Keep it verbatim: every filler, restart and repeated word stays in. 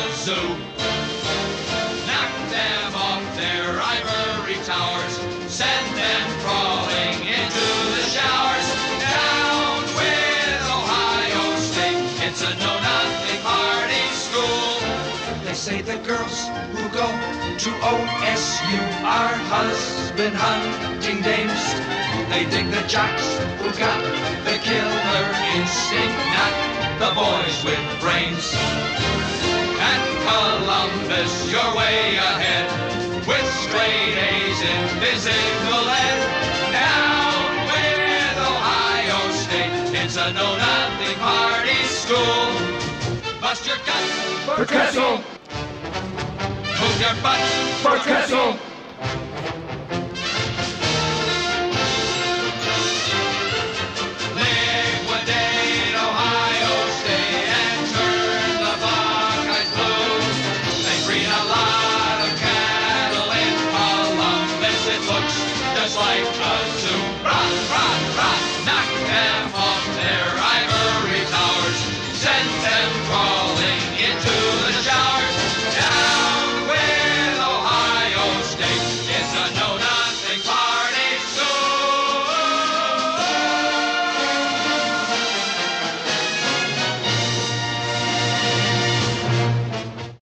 zoo. Knock them off their ivory towers, send them crawling into the showers. Down with Ohio State, it's a know-nothing party school. They say the girls who go to O S U are husband hunting dames. They dig the jocks who got the killer instinct, not the boys with brains. At Columbus, you're way ahead, with straight A's in physical ed. Down with Ohio State, it's a know-nothing party school. Bust your guts for Tressel. Move your butt for Tressel.